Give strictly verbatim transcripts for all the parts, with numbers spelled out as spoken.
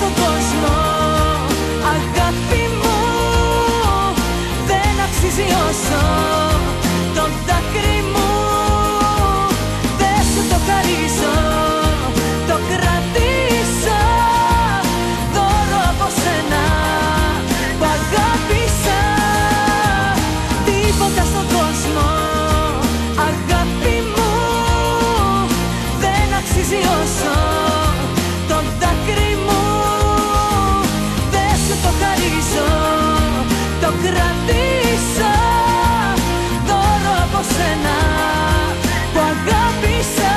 στον κόσμο. Αγάπη μου, δεν αξίζει όσο το δάκρυ μου. Δεν σου το χαρίζω, το κρατήσω δώρο από σένα που αγάπησα. Τίποτα στον κόσμο, αγάπη μου, δεν αξίζει όσο το δάκρυ μου. Δεν σου το χαρίζω, το κρατήσω δώρο από σένα που αγάπησα.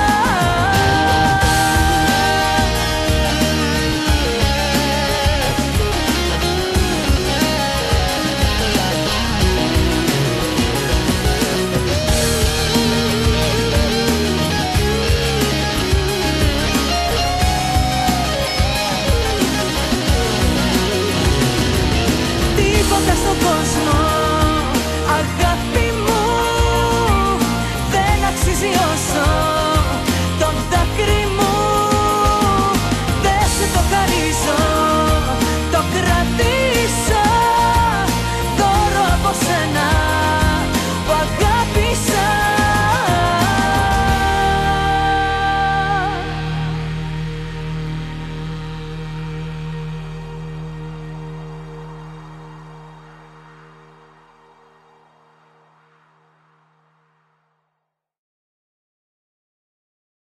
Τίποτα στον κόσμο, αγάπη μου, δεν αξίζει όσο το δάκρυ μου. Δεν σου το χαρίζω, το κρατήσω δώρο από σένα